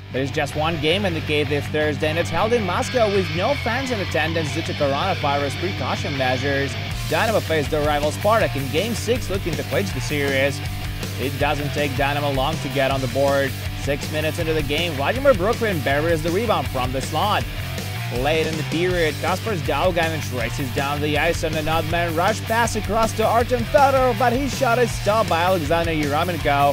There's just one game in the cave this Thursday, and it's held in Moscow with no fans in attendance due to coronavirus precaution measures. Dynamo faced their rival Spartak in Game 6, looking to clinch the series. It doesn't take Dynamo long to get on the board. 6 minutes into the game, Vladimir Brooklyn buries the rebound from the slot. Late in the period, Kaspars Daugavic races down the ice on an odd-man rush pass across to Artem Fedorov, but his shot is stopped by Alexander Yeramenko.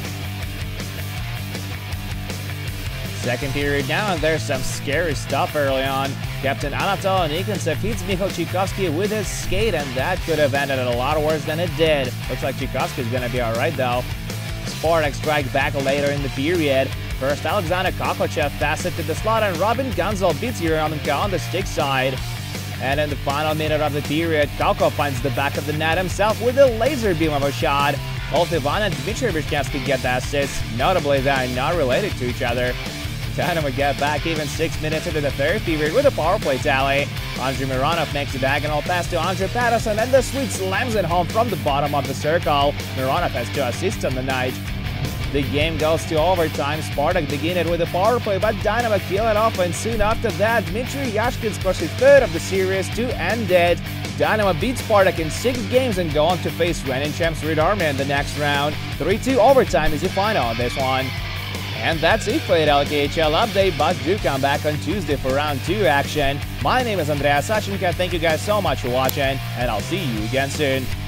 Second period now, and there's some scary stuff early on. Captain Anatol Nikentsev hits Mikhail Tchaikovsky with his skate, and that could have ended a lot worse than it did. Looks like Tchaikovsky's gonna be alright though. Spartak strike back later in the period. First, Alexander Kokochev passes it to the slot, and Robin Gunzel beats Yeramenko on the stick side. And in the final minute of the period, Koko finds the back of the net himself with a laser beam of a shot. Both Ivan and Dmitry Vishnyevsky get the assists. Notably, they are not related to each other. Dynamo get back even 6 minutes into the third period with a power play tally. Andrei Mironov makes a diagonal pass to Andrei Patterson, and the Swede slams it home from the bottom of the circle. Mironov has 2 assists on the night. The game goes to overtime. Spartak begin it with a power play, but Dynamo kill it off, and soon after that, Dmitry Yashkin scores his third of the series to end it. Dynamo beats Spartak in 6 games and go on to face reigning champs Red Army in the next round. 3-2 overtime is the final on this one. And that's it for the LKHL update, but do come back on Tuesday for round 2 action. My name is Andreas Sachenko. Thank you guys so much for watching, and I'll see you again soon.